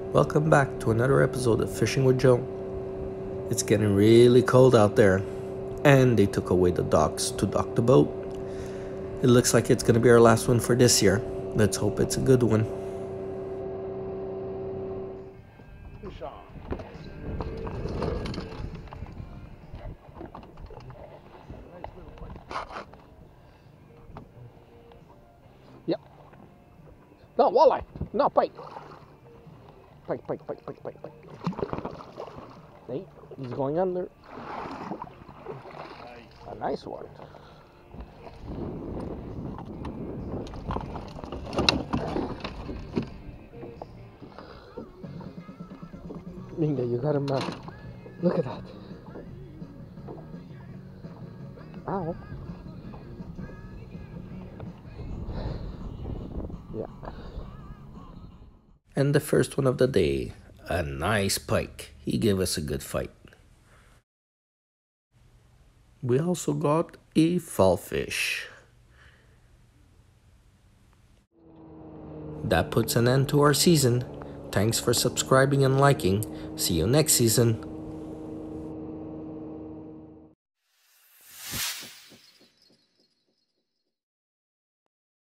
Welcome back to another episode of Fishing with Joe. It's getting really cold out there, and they took away the docks to dock the boat. It looks like it's gonna be our last one for this year. Let's hope it's a good one. Yep. No, walleye. No, pike. Pike. See, he's going under. A nice one. Minga, you got him. Look at that. Ow. Yeah. And the first one of the day, a nice pike. He gave us a good fight. We also got a fallfish. That puts an end to our season. Thanks for subscribing and liking. See you next season.